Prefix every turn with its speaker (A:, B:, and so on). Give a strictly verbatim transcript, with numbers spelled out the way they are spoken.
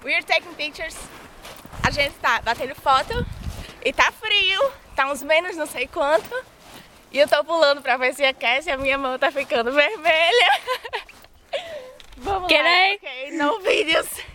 A: We're taking pictures. A gente tá batendo foto e tá frio, tá uns menos não sei quanto. E eu tô pulando pra ver se aquece e a minha mão tá ficando vermelha. Vamos
B: Can
A: lá.
B: I?
A: Ok, no videos.